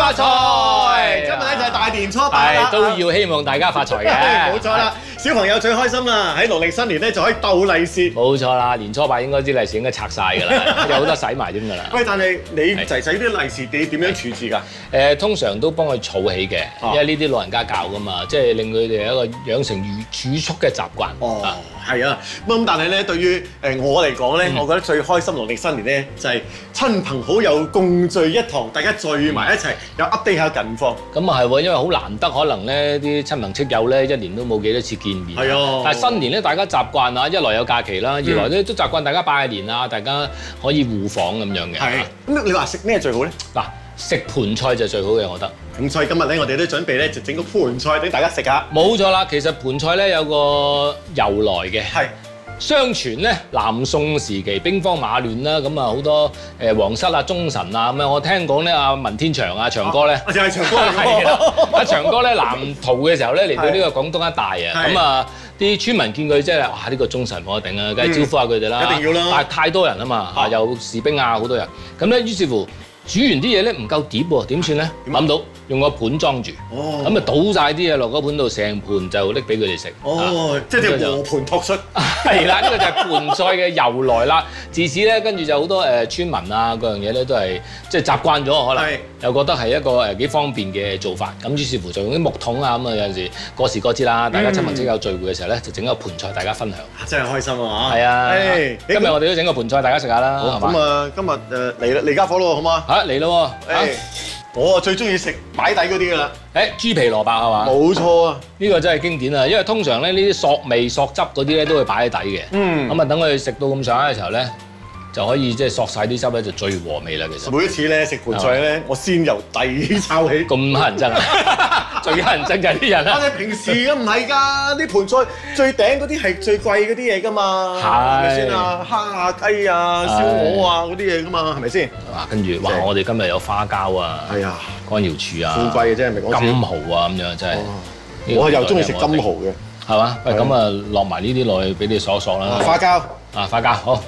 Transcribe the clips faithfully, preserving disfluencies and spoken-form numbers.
發財！今日咧就係大年初八啦， 都要希望大家發財嘅。 冇錯啦，小朋友最開心啦！喺農曆新年咧就可以鬥利是。 冇錯啦，年初八應該啲利是應該拆晒㗎啦，有好多使埋添㗎啦。 喂，但係你仔仔啲利是你點樣處置㗎？ 誒，通常都幫佢儲起嘅，因為呢啲老人家教㗎嘛，即係令佢哋一個養成儲儲蓄嘅習慣。 哦，係啊，咁但係咧，對於誒我嚟講咧，我覺得最開心農曆新年咧就係親朋好友共聚一堂，大家聚埋一齊，又 update 下近況。 咁啊係喎，因為好難得，可能咧啲親朋戚友咧一年都冇幾多次見面。 係啊， 但係新年咧，大家習慣啊，一來有假期啦，二來咧都習慣大家拜年啊，大家可以互訪咁樣嘅。 係。咁你話食咩最好咧？ 嗱，食盤菜就最好嘅，我覺得。 咁所以今日咧，我哋都準備咧就整個盤菜俾大家食下。 冇錯啦，其實盤菜咧有個由來嘅。 係。 相傳咧，南宋時期兵荒馬亂啦，咁啊好多誒皇室啊、忠臣啊咁樣。我聽講咧，阿文天祥啊、長哥咧， 就係長哥係啦。阿長哥咧南逃嘅時候咧，嚟到呢個廣東一帶啊，咁啊啲村民見佢即係哇呢個忠臣冇得頂啊，梗係招呼下佢哋啦。 一定要啦。 但係太多人啊嘛，嚇有士兵啊好多人，咁咧於是乎煮完啲嘢咧唔夠碟喎，點算咧？諗到用個盤裝住，咁啊倒晒啲嘢落嗰盤度，成盤就拎俾佢哋食。 哦，即係和盤托出。 係啦，呢個就係盤菜嘅由來啦。自此咧，跟住就好多誒村民啊，嗰樣嘢咧都係即係習慣咗，可能又覺得係一個誒幾方便嘅做法。咁於是乎就用啲木桶啊，咁啊有陣時過時過節啦，大家親朋戚友聚會嘅時候咧，就整個盤菜大家分享。 真係開心啊！ 係啊，今日我哋都整個盤菜大家食下啦，係嘛？ 咁啊，今日誒嚟啦嚟家伙咯，好嗎？ 嚇嚟咯喎！ 我啊最中意食擺底嗰啲㗎啦。 誒豬皮蘿蔔係嘛？ 冇錯啊！ 呢個真係經典啊！因為通常咧呢啲索味索汁嗰啲咧都會擺喺底嘅。嗯。咁啊等佢食到咁上下嘅時候咧，就可以即係索晒啲汁咧，就最和味啦。其實。 每一次咧食盤菜咧，我先由底炒起。 咁乞人憎啊！最乞人憎就係啲人啦。 我哋平時咁唔係㗎，啲盤菜最頂嗰啲係最貴嗰啲嘢㗎嘛。係咪先啊？蝦啊、雞啊、燒鵝啊嗰啲嘢㗎嘛，係咪先？ 啊，跟住哇！我哋今日有花膠啊，係啊，乾瑤柱啊， 富貴嘅啫，係咪講笑？金蠔啊咁樣真係。 我係又中意食金蠔嘅， 係嘛？喂，咁啊落埋呢啲落去俾你索一索啦。 花膠啊，花膠好。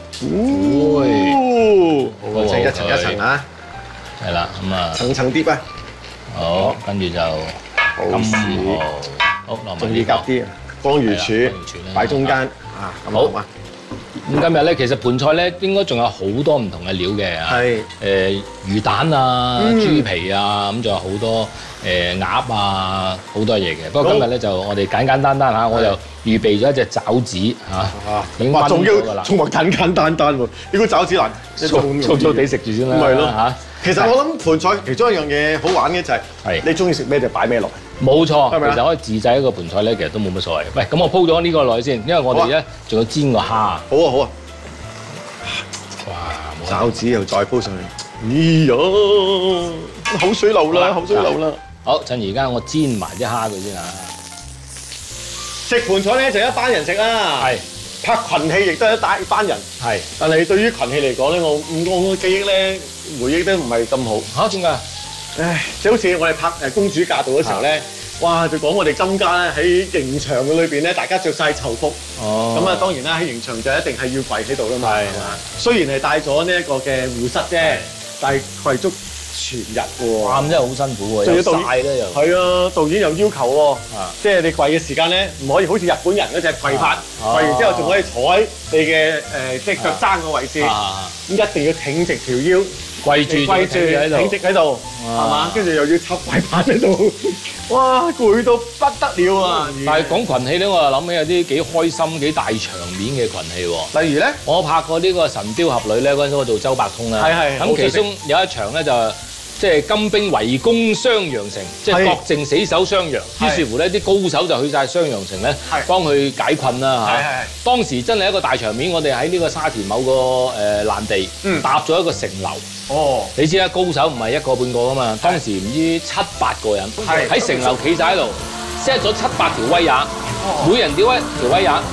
哦，好，整一層一層啊。 係啦，咁啊。層層碟啊。 好，跟住就金蠔，好落埋。 仲要夾啲乾瑤柱擺中間啊，咁好啊。 咁今日咧，其實盤菜咧應該仲有好多唔同嘅料嘅，係誒魚蛋啊、豬皮啊，咁仲有好多誒鴨啊，好多嘢嘅。不過今日咧就我哋簡簡單單嚇，我就預備咗一隻爪子嚇，已經燜咗㗎啦。 仲話簡簡單單喎，呢個爪子難粗粗地食住先啦。 咪咯嚇。其實我諗盤菜其中一樣嘢好玩嘅就係你中意食咩就擺咩落。冇錯，其實可以自製一個盤菜咧，其實都冇乜所謂。喂，咁我鋪咗呢個落去先，因為我哋咧仲要煎個蝦。好啊，好啊。哇！爪子又再鋪上去。咦呀！口水流啦，口水流啦。 好，趁而家我煎埋啲蝦佢先啊。 食盤菜咧就一班人食啦。係。拍群戲亦都係一大班人。係。但係對於群戲嚟講咧，我我嘅記憶咧回憶都唔係咁好。嚇？點解？唉，即係好似我哋拍誒公主嫁到嘅時候咧，哇！就講我哋金家咧喺刑場嘅裏邊咧，大家着晒囚服。哦。咁啊，當然啦，喺刑場就一定係要跪喺度啦嘛。係嘛。雖然係帶咗呢一個嘅護膝啫，但係跪足全日喎。哇！咁真係好辛苦喎，又曬咧又。係啊，導演又要求喎，即係你跪嘅時間咧，唔可以好似日本人嗰隻跪法，跪完之後仲可以坐喺你嘅誒即係腳踭嘅位置，咁一定要挺直條腰。跪住，跪住，挺直喺度，係嘛？跟住又要插塊板喺度，哇！攰到不得了啊！ 但係講群戲咧，我又諗起有啲幾開心、幾大場面嘅群戲喎。例如咧，我拍過呢個《神雕俠侶》咧，嗰陣時我做周伯通啦。係係。咁其中有一場咧就即係金兵圍攻襄陽城，即係各剩死守襄陽。於是乎咧，啲高手就去晒襄陽城咧，幫佢解困啦嚇。係係。當時真係一個大場面，我哋喺呢個沙田某個誒爛地搭咗一個城樓。哦，你知啦，高手唔係一個半個噶嘛，當時唔知七八個人喺城樓企晒喺度 ，set 咗七八條威亞，每人吊一條威亞，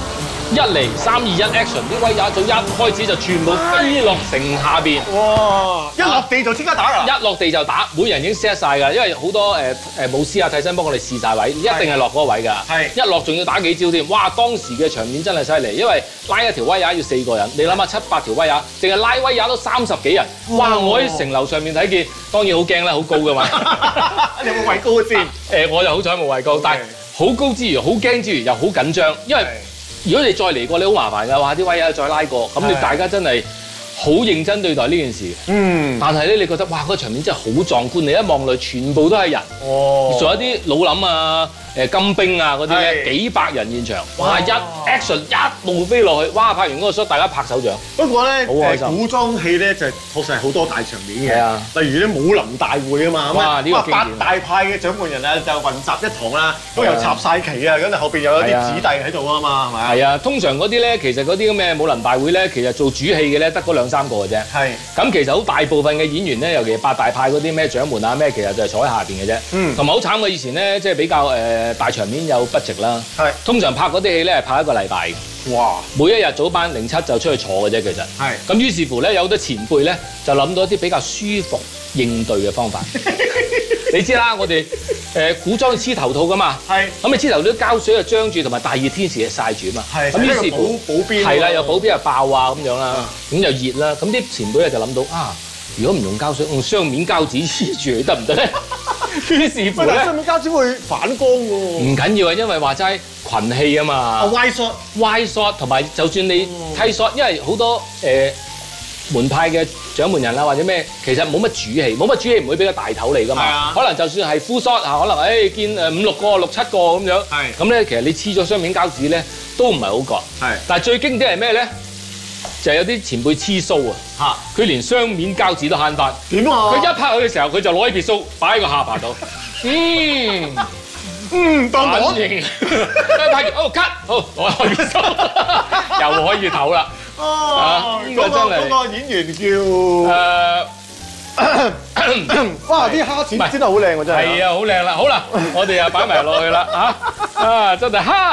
一嚟三二一 action， 啲威也組一開始就全部飛落城下邊。 哇！一落地就即刻打㗎。 一落地就打，每人已經 set 曬㗎，因為好多誒誒武師啊、替身幫我哋試曬位，一定係落嗰個位㗎。係一落仲要打幾招添，哇！當時嘅場面真係犀利，因為拉一條威也要四個人，你諗下七八條威也，淨係拉威也都三十幾人。哇！我喺城樓上面睇見，當然好驚啦，好高㗎嘛。 你有冇畏高先？ 誒，我就好彩冇畏高，但係好高之餘，好驚之餘又好緊張，因為如果你再嚟過，你好麻煩㗎，話啲威也再拉過，咁你大家真係好認真對待呢件事。嗯。但係咧，你覺得哇，嗰個場面真係好壯觀，你一望落全部都係人。哦。仲有啲老林啊、誒金兵啊嗰啲咧，幾百人現場，哇！一 action 一路飛落去，哇！拍完嗰個 shot，大家拍手掌。 不過咧，誒古裝戲咧就確實係好多大場面嘅。係啊。例如咧武林大會啊嘛， 哇！呢個八大派嘅掌門人啊就混集一堂啦，咁又插晒旗啊，咁就後邊又有啲子弟喺度啊嘛，係咪啊？ 係啊，通常嗰啲咧，其實嗰啲咁嘅武林大會咧，其實做主戲嘅咧得嗰兩三個嘅啫。係。咁其實好大部分嘅演員咧，尤其係八大派嗰啲咩掌門啊咩，其實就係坐喺下邊嘅啫。嗯。同埋好慘嘅，以前咧即係比較誒大場面有 budget 啦。係。通常拍嗰啲戲咧係拍一個禮拜。哇！每一日早班零七就出去坐嘅啫，其實。係。咁於是乎咧，有好多前輩咧就諗到一啲比較舒服應對嘅方法。你知啦，我哋誒古裝黐頭套噶嘛。係。咁你黐頭套膠水就張住，同埋大熱天時就曬住啊嘛。係。咁於是乎保保邊。係啦，又保邊又爆啊咁樣啦，咁又熱啦。咁啲前輩咧就諗到啊，如果唔用膠水，用雙面膠紙黐住佢得唔得咧？於是乎咧，雙面膠紙會反光㗎喎。唔緊要啊，因為話齋群戲啊嘛。啊 wide shot wide shot 同埋就算你 tight shot，因為好多誒門派嘅掌門人啦或者咩，其實冇乜主戲，冇乜主戲唔會俾個大頭嚟㗎嘛。可能就算係 full shot 啊，可能誒見誒五六個、六七個咁樣。係。咁咧，其實你黐咗雙面膠紙咧，都唔係好覺。係。但係最經典係咩咧？就係有啲前輩黐鬚啊！嚇，佢連雙面膠紙都慳翻。點啊？佢一拍佢嘅時候，佢就攞起撇鬚擺喺個下巴度。嗯嗯，當反應。拍完哦 cut， 好攞開撇鬚，又可以唞啦。哦，呢個真係嗰個演員叫誒，哇！啲蝦錢真係好靚喎，真係。係啊，好靚啦！好啦，我哋又擺埋落去啦嚇啊！真係哈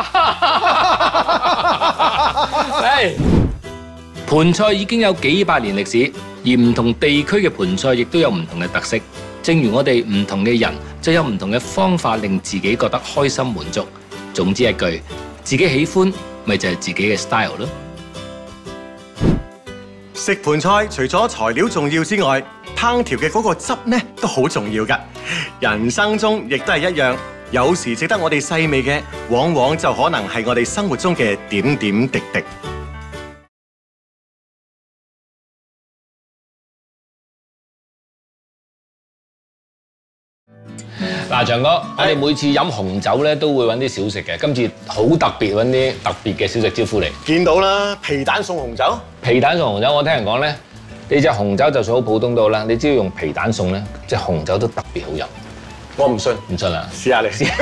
哈！嚟。盤菜已經有幾百年歷史，而唔同地區嘅盤菜亦都有唔同嘅特色。正如我哋唔同嘅人，就有唔同嘅方法令自己覺得開心滿足。總之一句，自己喜歡，咪就係自己嘅 style 咯。 食盤菜除咗材料重要之外，烹調嘅嗰個汁呢都好重要㗎。人生中亦都係一樣，有時值得我哋細味嘅，往往就可能係我哋生活中嘅點點滴滴。 嗱，長哥，我哋每次飲紅酒咧都會揾啲小食嘅，今次好特別揾啲特別嘅小食招呼嚟。 見到啦，皮蛋送紅酒。皮蛋送紅酒，我聽人講咧，你隻紅酒就算好普通到啦，你只要用皮蛋送咧，隻紅酒都特別好飲。 我唔信，唔信啊！ 試下你試。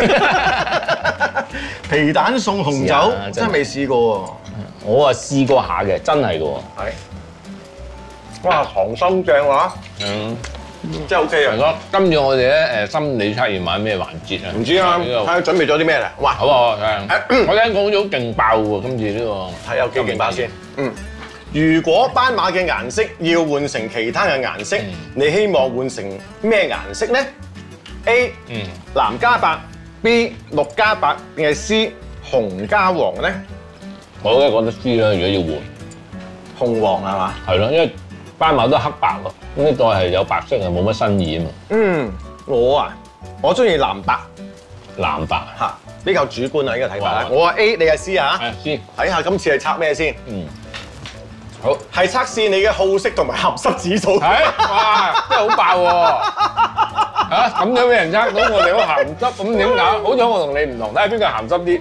皮蛋送紅酒真係未試過喎。 我啊試過下嘅，真係嘅喎。係。 哇，溏心正喎。嗯。真係 OK 啊！ 跟住我哋咧誒心理測驗玩咩環節啊？ 唔知啊，睇下準備咗啲咩咧？哇！ 好啊，我聽講好似好勁爆喎，今次呢個係有幾勁爆先？嗯，如果斑馬嘅顏色要換成其他嘅顏色，你希望換成咩顏色咧 ？A 嗯藍加白 ，B 綠加白，定係 C 紅加黃咧？ 我梗係覺得 C 啦，如果要換紅黃係嘛？ 係咯，因為斑馬都黑白咯，咁呢個係有白色係冇乜新意啊嘛。 嗯，我啊，我中意藍白。 藍白嚇，比較主觀啊呢個睇法。我話 A， 你係 C 啊？ 係 C。睇下今次係測咩先？嗯。好，係測試你嘅好色同埋鹹濕指數。係， 哇，真係好爆喎！嚇，咁樣俾人測到我哋好鹹濕，咁點解？好彩我同你唔同，睇下邊個鹹濕啲。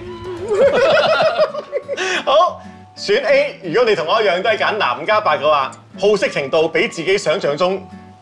好。選 A， 如果你同我一樣都係揀藍加白嘅話，好色程度比自己想象中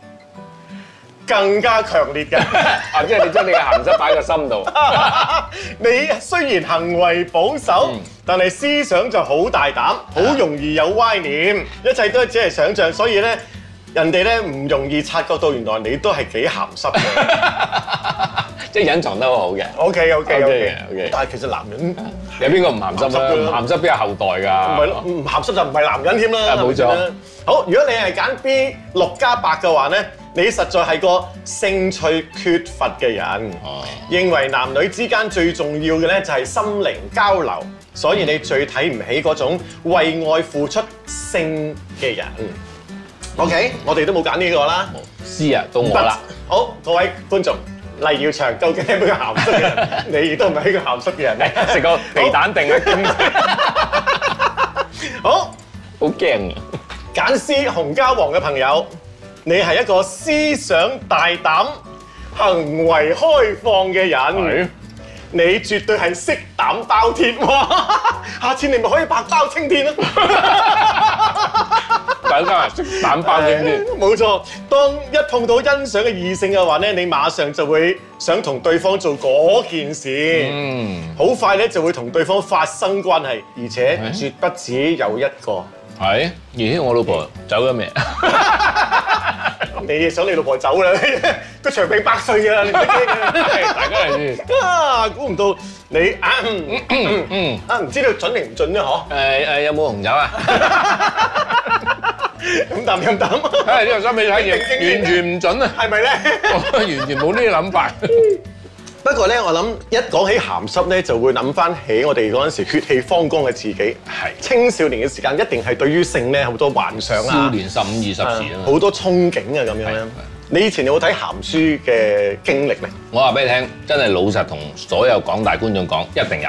更加強烈嘅。 啊，即係你將你嘅鹹濕擺喺個心度。 你雖然行為保守，嗯、但係思想就好大膽，好容易有歪念，一切都只係想像，所以咧人哋咧唔容易察覺到原來你都係幾鹹濕嘅。 即係隱藏得好好嘅。 OK OK OK OK。 但係其實男人有邊個唔鹹濕啊？唔鹹濕邊有後代㗎？ 唔係咯，唔鹹濕就唔係男人添啦。 冇錯。 好，如果你係揀 B 六加八嘅話咧，你實在係個興趣缺乏嘅人，哦、認為男女之間最重要嘅咧就係心靈交流，所以你最睇唔起嗰種為愛付出性嘅人。OK， 我哋都冇揀呢個啦。 C 啊，到我啦。 好，各位觀眾，黎耀祥究竟係咪個鹹濕嘅人？你亦都唔係一個鹹濕嘅人咧。 食個皮蛋定啊！ 好， 好驚啊！ 揀 C 紅膠黃嘅朋友，你係一個思想大膽、行為開放嘅人。你絕對係色膽包天哇！下次你咪可以白包青天咯。 大家色膽包青天， 冇錯。當一碰到欣賞嘅異性嘅話咧，你馬上就會想同對方做嗰件事。嗯，好快咧就會同對方發生關係，而且絕不止有一個。 係，咦？我老婆走咗未？ 你想你老婆走啦？都長命百歲㗎啦！你唔使驚嘅。大家嚟先。啊，估唔到你啊嗯啊唔知道準定唔準咧？嗬？ 誒誒，有冇紅酒啊？ 飲啖飲啖。 誒呢個心理體驗完全唔準啊！ 係咪咧？ 完全冇呢啲諗法。 不過咧，我諗一講起鹹濕咧，就會諗翻起我哋嗰陣時血氣方剛嘅自己。係青少年嘅時間，一定係對於性咧好多幻想啊！ 少年十五二十時啊， 好多憧憬啊咁樣咧。你以前有冇睇鹹書嘅經歷咧？ 我話俾你聽，真係老實同所有廣大觀眾講，一定有。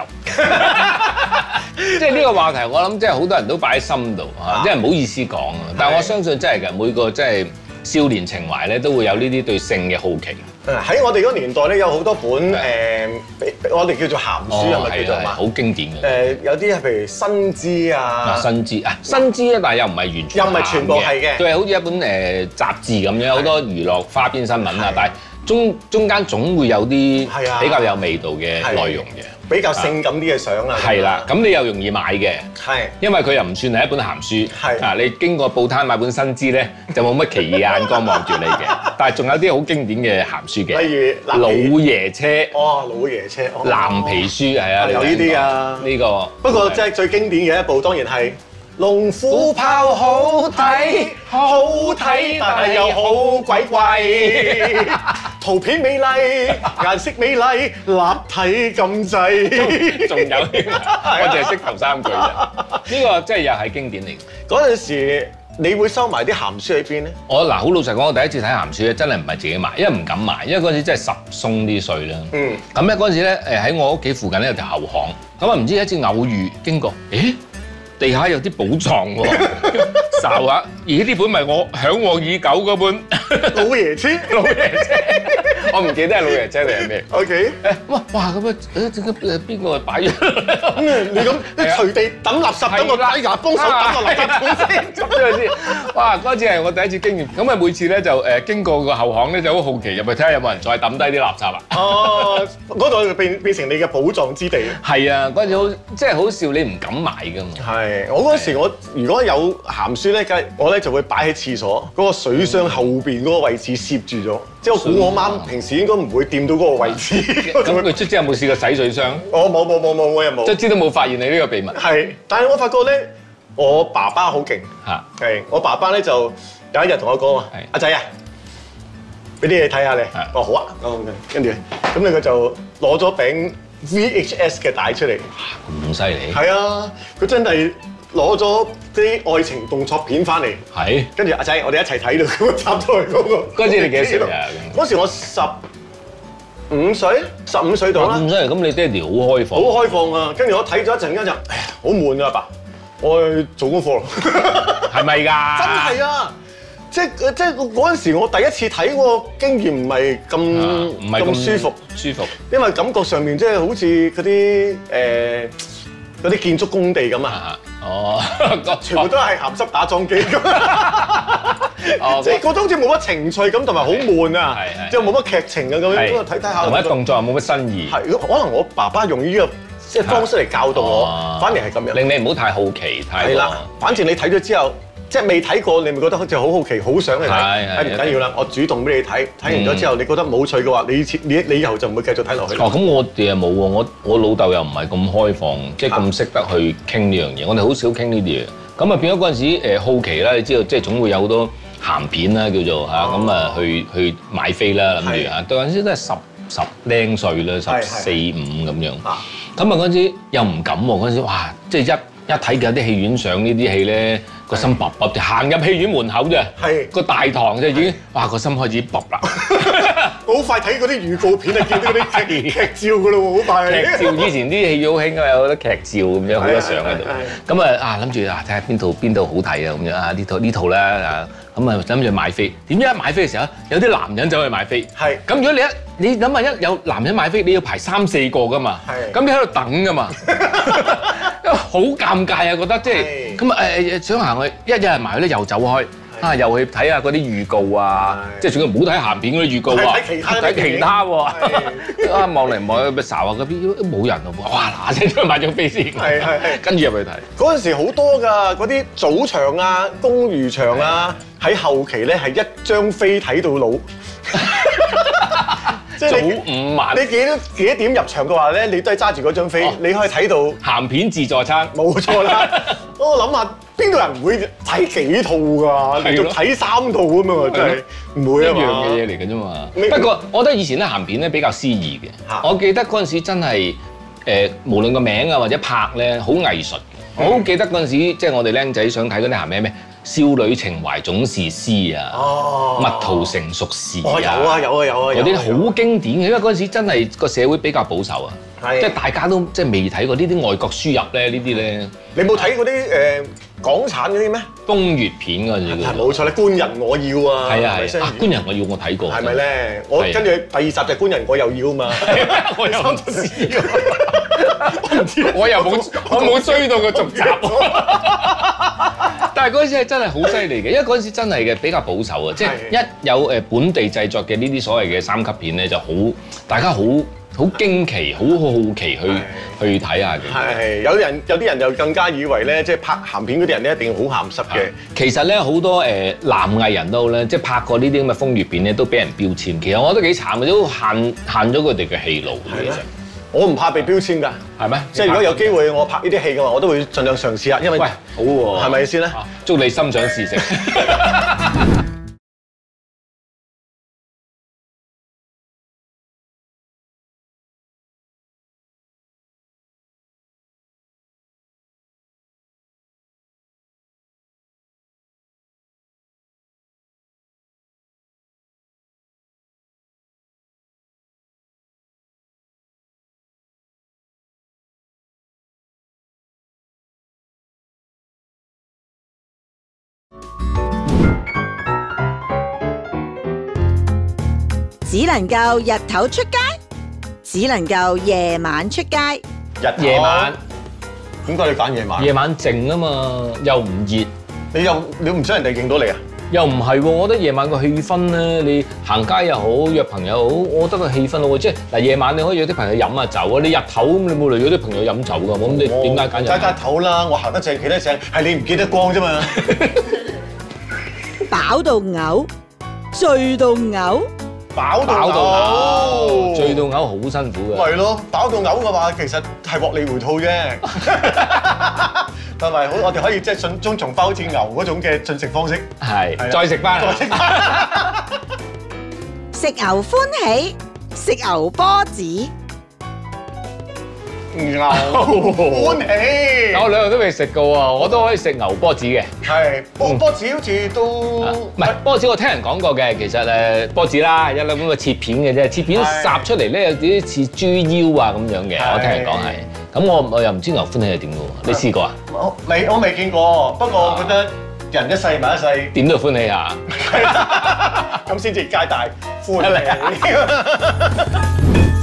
即係呢個話題，我諗即係好多人都擺喺心度嚇，即係唔好意思講啊。但係我相信真係嘅，每個即係少年情懷咧，都會有呢啲對性嘅好奇。 喺我哋嗰個年代咧，有好多本誒、呃，我哋叫做鹹書係咪、哦、叫做嘛？好經典嘅。誒、 呃，有啲係譬如新知啊， 新知啊，新知咧，但係又唔係完全， 又唔係全部係嘅， 佢係好似一本誒、呃、雜誌咁樣，好多娛樂花邊新聞啊，但係中中間總會有啲比較有味道嘅內容嘅。 比較性感啲嘅相啊， 係啦，咁你又容易買嘅， 係，因為佢又唔算係一本鹹書，係啊，你經過報攤買本新知咧，就冇乜奇異眼光望住你嘅，但係仲有啲好經典嘅鹹書嘅，例如老爺車，哦，老爺車，藍皮書係啊， 有呢啲啊， 呢個， 不過即係最經典嘅一部當然係。龍虎豹好睇，好睇，但係又好鬼貴。圖片美麗，顏色美麗，立體咁滯。 仲有添，我淨係識頭三句啫。呢個真係又係經典嚟嘅。 嗰陣時，你會收埋啲鹹書喺邊咧？ 我嗱，好老實講，我第一次睇鹹書咧，真係唔係自己買，因為唔敢買，因為嗰陣時真係十鬆啲歲啦。嗯。咁咧嗰陣時咧，誒喺我屋企附近咧有條後巷，咁啊唔知一次偶遇經過，誒？地下有啲寶藏喎，睄下，咦呢本咪我嚮往已久嗰本老爺車， 老爺車，我唔記得係老爺車定係咩 ？OK， 誒哇哇咁啊誒點解誒邊個擺咗？ 你咁你隨地抌垃圾抌個底牙幫手抌個垃圾桶先， 執咗佢先。哇！嗰次係我第一次經驗，咁啊每次咧就誒經過個後巷咧就好好奇入去睇下有冇人再抌低啲垃圾啦。哦，嗰度變變成你嘅寶藏之地。係啊，嗰陣時好即係好笑，你唔敢買㗎嘛。 係。我嗰時我如果有鹹書咧，梗係我咧就會擺喺廁所嗰個水箱後邊嗰個位置攝住咗。即係我估我媽平時應該唔會掂到嗰個位置。 咁佢卒之有冇試過洗水箱？ 我冇冇冇冇，我又冇。 卒之都冇發現你呢個秘密。係， 但係我發覺咧，我爸爸好勁嚇。係，我爸爸咧就有一日同我講話：阿仔啊，俾啲嘢睇下你。哦好啊，跟住咁咧佢就攞咗餅 V H S 嘅帶出嚟。 咁犀利？係啊，佢真係。攞咗啲愛情動作片翻嚟，係，跟住阿仔，我哋一齊睇到咁插咗去嗰個。 嗰陣時你幾多歲啊？ 嗰時我十五歲，十五歲到啦。 十五歲，咁你爹哋好開放。 好開放啊！跟住我睇咗一陣間就，唉，好悶啊，阿爸，我去做功課咯。 係咪㗎？ 真係啊！即係即係嗰陣時，我第一次睇個經驗唔係咁唔係咁舒服， 舒服。 因為感覺上面即係好似嗰啲誒嗰啲建築工地咁啊。哦，全部都係鹹濕打樁機咁，即係覺得好似冇乜情趣咁，同埋好悶啊，即係冇乜劇情啊咁樣，睇睇下。 同埋動作又冇乜新意。 係，可能我爸爸用呢個即係方式嚟教導我，反而係咁樣， 令你唔好太好奇，太係啦。反正你睇咗之後即係未睇過，你咪覺得好似好好奇，好想去睇。係唔緊要啦，我主動俾你睇，睇完咗之後，你覺得冇趣嘅話，你你你以後就唔會繼續睇落去。 哦，咁我哋又冇喎，我我老豆又唔係咁開放，即係咁識得去傾呢樣嘢。我哋好少傾呢啲嘢。咁啊變咗嗰陣時誒好奇啦，你知道即係總會有好多鹹片啦，叫做嚇咁啊去去買飛啦，諗住嚇。到嗰陣時都係十十零歲啦，十四五咁樣。咁啊嗰陣時又唔敢喎，嗰陣時哇，即係一。一睇有啲戲院上呢啲戲咧，個心卜卜，行入戲院門口啫，個大堂就已經，哇個心開始卜啦。 好快睇嗰啲預告片啊，見到嗰啲劇劇照噶咯喎，好快。劇照以前啲戲院好興㗎，有好多劇照咁樣，好多相喺度。咁啊啊諗住啊睇下邊套邊套好睇啊咁樣啊呢套呢套咧啊咁啊諗住買飛。點知一買飛嘅時候，有啲男人走去買飛。係。咁如果你一你諗下一有男人買飛，你要排三四個㗎嘛。係。咁你喺度等㗎嘛。好尷尬啊！覺得即係咁啊誒想行去，一有人埋去咧又走開，啊又去睇下嗰啲預告啊，即係仲要唔好睇鹹片嗰啲預告啊，睇其他喎，啊望嚟望去，咪睄下嗰邊冇人喎，哇嗱聲都買咗飛先，係係係，跟住入去睇。嗰陣時好多㗎，嗰啲早場啊、公餘場啊，喺後期咧係一張飛睇到老。早午晚，你幾多幾多點入場嘅話咧，你都係揸住嗰張飛，你可以睇到鹹片自助餐。 冇錯啦，我諗下邊度人唔會睇幾套㗎？你仲睇三套咁嘛？真係唔會啊嘛。一樣嘅嘢嚟嘅啫嘛。 不過我覺得以前咧鹹片咧比較詩意嘅。我記得嗰陣時真係誒，無論個名啊或者拍咧，好藝術。我好記得嗰陣時，即係我哋僆仔想睇嗰啲鹹片咩？少女情懷總是詩啊！哦，蜜桃成熟時啊！ 哦，有啊有啊有啊！ 有啲好經典嘅，因為嗰陣時真係個社會比較保守啊，即係大家都即係未睇過呢啲外國輸入咧，呢啲咧。 你冇睇嗰啲誒港產嗰啲咩？ 風月片嗰陣時叫。 冇錯啦，官人我要啊！ 係啊係啊，官人我要我睇過。 係咪咧？我跟住第二集就係官人我又要啊嘛！ 我又唔知，我唔知，我又冇我冇追到個續集。但係嗰陣時係真係好犀利嘅，因為嗰陣時真係嘅比較保守啊，即係一有誒本地製作嘅呢啲所謂嘅三級片咧，就好大家好好驚奇、好好奇去去睇下嘅。 係有人有啲人就更加以為咧，即係拍鹹片嗰啲人咧一定好鹹濕嘅。 其實咧好多誒男藝人都咧，即係拍過呢啲咁嘅風月片咧，都俾人標籤。其實我覺得幾慘嘅，都限限咗佢哋嘅戲路。其實我唔怕被標籤㗎，係咩？即係如果有機會我拍呢啲戲嘅話，我都會盡量嘗試下，因為喂好喎，係咪先咧？祝你心想事成。 只能夠日頭出街，只能夠夜晚出街。 日夜晚，點解你揀夜晚？ 夜晚靜啊嘛，又唔熱， 你又你唔想人哋認到你啊？ 又唔係喎，我覺得夜晚個氣氛咧，你行街又好，約朋友又好，我覺得個氣氛好喎。即係嗱，夜晚你可以約啲朋友飲下酒啊，你日頭咁你冇嚟約啲朋友飲酒㗎，咁你點解揀日？ 齋齋頭啦，我行得正企得正，係你唔見得光啫嘛。 飽到嘔，醉到嘔。 飽到嘔， 醉到嘔好辛苦嘅。 係咯，飽到嘔嘅話，其實係獲利回吐啫。同埋好，我哋可以即係順中重翻好似牛嗰種嘅進食方式。 係，再食翻。再食翻。 食牛歡喜，食牛波子。 牛歡喜， 我兩樣都未食過喎，我都可以食牛波子嘅。 係，波波子好似都唔係波子，我聽人講過嘅，其實誒波子啦，一粒咁嘅切片嘅啫，切片烚出嚟咧有啲似豬腰啊咁樣嘅，我聽人講係。咁我我又唔知牛歡喜係點嘅喎，你試過啊？ 我未我未見過，不過我覺得人一世物一世， 點都歡喜下， 咁先至皆大歡喜。